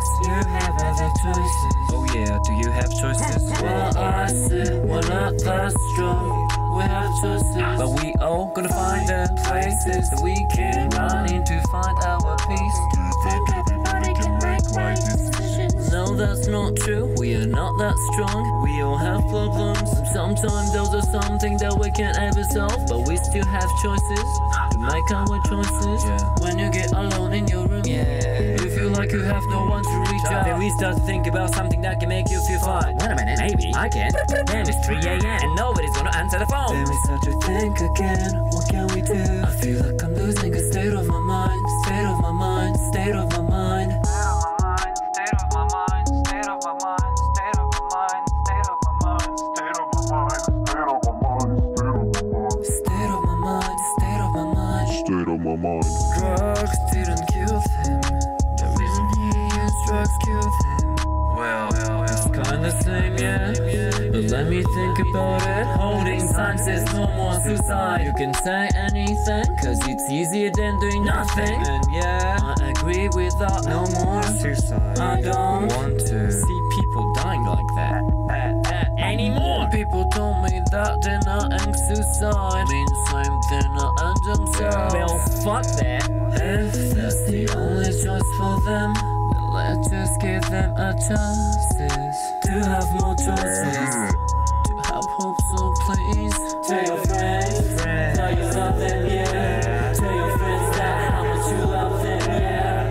You have other choices. Oh yeah, do you have choices? Well, I said we're not that strong. We have choices, But we all gonna find the places that we can run in to find our peace. Do you think everybody can make right decisions? No, that's not true. We are not that strong. We all have problems. Sometimes those are something that we can't ever solve, but we still have choices to make our choices. Yeah. When you get alone in your room, you feel like you have no one to reach out. Then we start to think about something that can make you feel fine. Wait a minute, maybe I can. Damn, it's 3 a.m. and nobody's gonna answer the phone. Then we start to think again, what can we do? I feel like I'm losing a state of my mind, state of my mind, state of my mind. State of my mind, state of my mind, state of my mind, state of my mind, state of my mind, state of my mind, state of my mind, State of my mind, state of my mind. State of my mind. Drugs didn't kill him. The reason he used drugs killed him. Well, It's kinda same, yeah. But let me think about it. Holding signs says no more suicide. You can say anything, cause it's easier than doing nothing. and yeah, I agree with that. No more suicide. I don't want to see people dying like that anymore. People told me that dinner and suicide means same dinner and themselves. Well, fuck that. If that's the only choice for them, then let's just give them a chances to have more choices, to have hope. So please tell your friends, tell you love them, yeah. Tell your friends that how much you love them, yeah.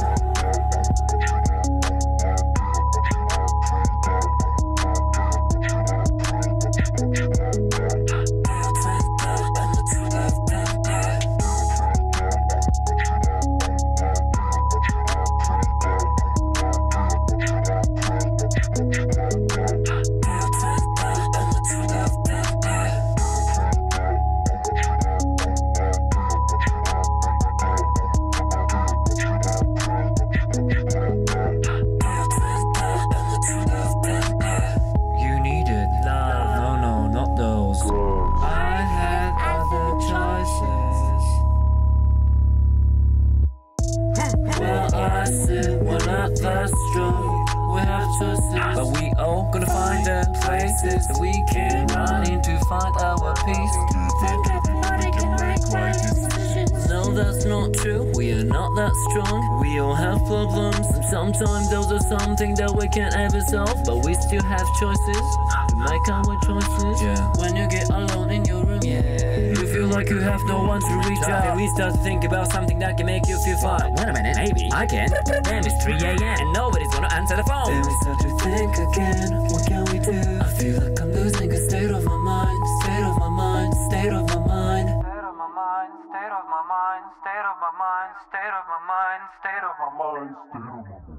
You needed love. No, not those. I had other choices. Well, I said we're not that strong. We have choices, But we all gonna find the places that we can run in to find our peace. Do you think everybody can make right decisions? No, that's not true. We are not that strong. We all have problems. Sometimes those are something that we can't ever solve, but we still have choices to make our choices. Yeah. When you get alone in your room, you feel like you have no one to reach Then out. we start to think about something that can make you feel fine. Wait a minute, maybe I can. Damn, it's 3 a.m. and nobody's gonna answer the phone. Then we start to think again, what can we do? I feel like I'm losing a state of my mind, state of my mind, state of my mind. state of my mind, state of my mind, state of my mind, state of my mind, state of my mind. State of my mind.